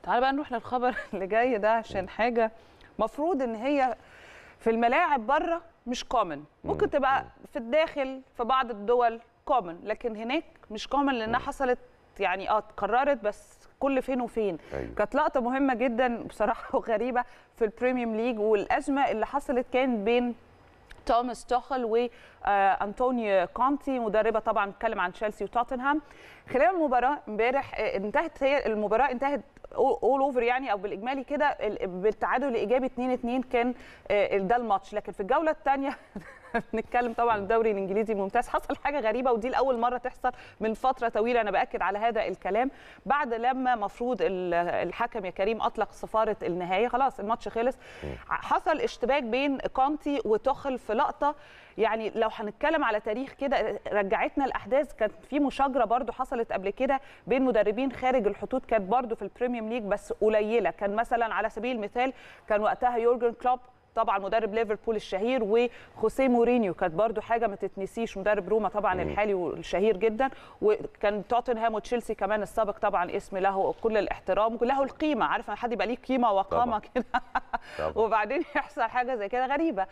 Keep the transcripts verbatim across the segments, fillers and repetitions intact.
تعالى بقى نروح للخبر اللي جاي ده عشان حاجه مفروض ان هي في الملاعب بره مش كومن، ممكن تبقى في الداخل في بعض الدول كومن، لكن هناك مش كومن لانها حصلت يعني اه اتكررت بس كل فين وفين. أيوة. كانت لقطه مهمه جدا بصراحه وغريبه في البريميوم ليج، والازمه اللي حصلت كان بين توماس توخل وانطونيو كونتي مدربه طبعا بتكلم عن تشيلسي وتوتنهام. خلال المباراه امبارح انتهت هي المباراه انتهت اول اوفر يعني او بالاجمالي كده بالتعادل الايجابي اتنين اتنين كان ده الماتش، لكن في الجوله الثانيه بنتكلم طبعا الدوري الانجليزي ممتاز، حصل حاجه غريبه ودي لاول مره تحصل من فتره طويله. انا باكد على هذا الكلام بعد لما مفروض الحكم يا كريم اطلق صفاره النهايه، خلاص الماتش خلص، حصل اشتباك بين كونتي وتوخل في لقطه يعني لو هنتكلم على تاريخ كده رجعتنا الاحداث. كانت في مشاجره برده حصلت قبل كده بين مدربين خارج الحدود، كانت برده في البريميوم ليج بس قليله. كان مثلا على سبيل المثال كان وقتها يورجن كلوب طبعا مدرب ليفربول الشهير، وخوسيه مورينيو كانت برضو حاجه ما تتنسيش مدرب روما طبعا الحالي والشهير جدا، وكان توتنهام وتشيلسي كمان السابق طبعا اسم له كل الاحترام وله القيمه، عارفه حد يبقى ليه قيمه وقامه كده وبعدين يحصل حاجه زي كده غريبه.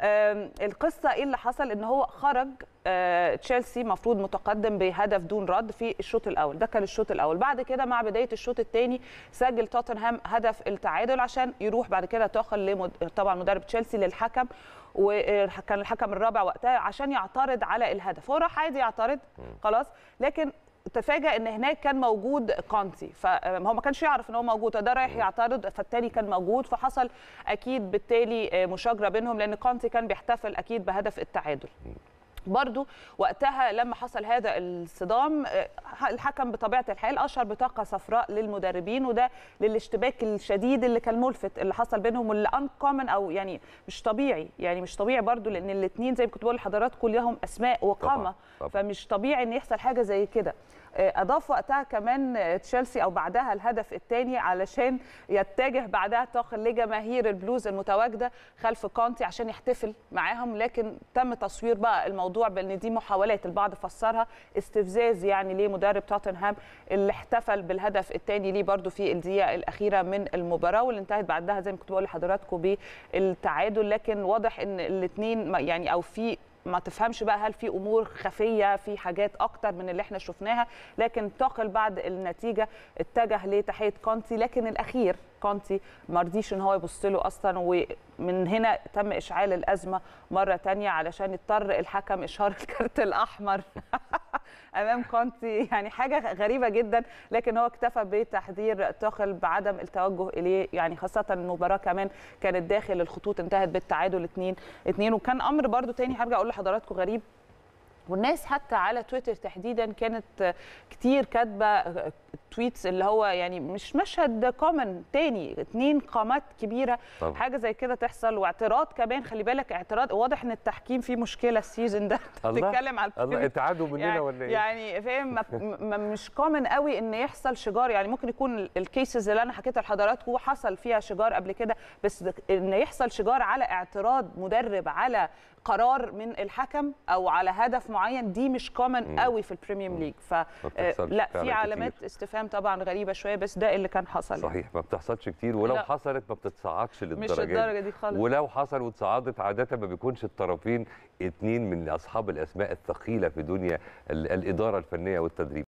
القصه ايه اللي حصل؟ ان هو خرج تشيلسي مفروض متقدم بهدف دون رد في الشوط الاول، ده كان الشوط الاول. بعد كده مع بدايه الشوط الثاني سجل توتنهام هدف التعادل عشان يروح بعد كده توخل لمد... طبعا مدرب تشيلسي للحكم، وكان الحكم الرابع وقتها عشان يعترض على الهدف. هو راح عادي يعترض خلاص، لكن تفاجأ ان هناك كان موجود كونتي، فهو ما كانش يعرف ان هو موجود، ده رايح يعترض فالتاني كان موجود، فحصل اكيد بالتالي مشاجره بينهم لان كونتي كان بيحتفل اكيد بهدف التعادل. برضو وقتها لما حصل هذا الصدام الحكم بطبيعه الحال اشهر بطاقه صفراء للمدربين، وده للاشتباك الشديد اللي كان ملفت اللي حصل بينهم واللي ان كومن او يعني مش طبيعي، يعني مش طبيعي برضو لان الاثنين زي ما كنت بقول لحضراتكم لهم اسماء وقامه، فمش طبيعي ان يحصل حاجه زي كده. اضاف وقتها كمان تشيلسي او بعدها الهدف الثاني علشان يتجه بعدها توخل لجماهير البلوز المتواجده خلف كونتي عشان يحتفل معاهم، لكن تم تصوير بقى الموضوع بان دي محاولات، البعض فسرها استفزاز يعني لمدرب توتنهام اللي احتفل بالهدف الثاني ليه برده في الدقيقه الاخيره من المباراه، واللي انتهت بعدها زي ما كنت بقول لحضراتكم بالتعادل. لكن واضح ان الاثنين يعني او في ما تفهمش بقى هل في امور خفيه في حاجات اكتر من اللي احنا شفناها، لكن توخل بعد النتيجه اتجه لتحيه كونتي، لكن الاخير كونتي ما رضيش ان هو يبص له اصلا، ومن هنا تم اشعال الازمه مره ثانيه علشان يضطر الحكم اشهار الكارت الاحمر امام كونتي، يعني حاجه غريبه جدا، لكن هو اكتفى بتحذير توخل بعدم التوجه اليه، يعني خاصه المباراه كمان كانت داخل الخطوط انتهت بالتعادل اتنين اتنين. وكان امر برضو تاني هرجع اقول لحضراتكم غريب، والناس حتى على تويتر تحديدا كانت كتير كاتبه تويتس اللي هو يعني مش مشهد كومن تاني، اتنين قامات كبيره طبعا. حاجه زي كده تحصل، واعتراض كمان، خلي بالك اعتراض واضح ان التحكيم فيه مشكله السيزون ده. بتتكلم على الله اتعادوا مننا يعني ولا ايه؟ يعني فاهم مش كومن قوي ان يحصل شجار، يعني ممكن يكون الكيسز اللي انا حكيتها لحضراتكم حصل فيها شجار قبل كده، بس ان يحصل شجار على اعتراض مدرب على قرار من الحكم او على هدف معين دي مش كومن قوي في البريميوم ليج، فلا في علامات كتير. استفهام طبعا غريبه شويه، بس ده اللي كان حصل. صحيح يعني. ما بتحصلش كتير، ولو لا. حصلت ما بتتصعدش للدرجه مش الدرجه دي خالص، ولو حصل وتصعدت عاده ما بيكونش الطرفين اتنين من اصحاب الاسماء الثقيله في دنيا الاداره الفنيه والتدريب.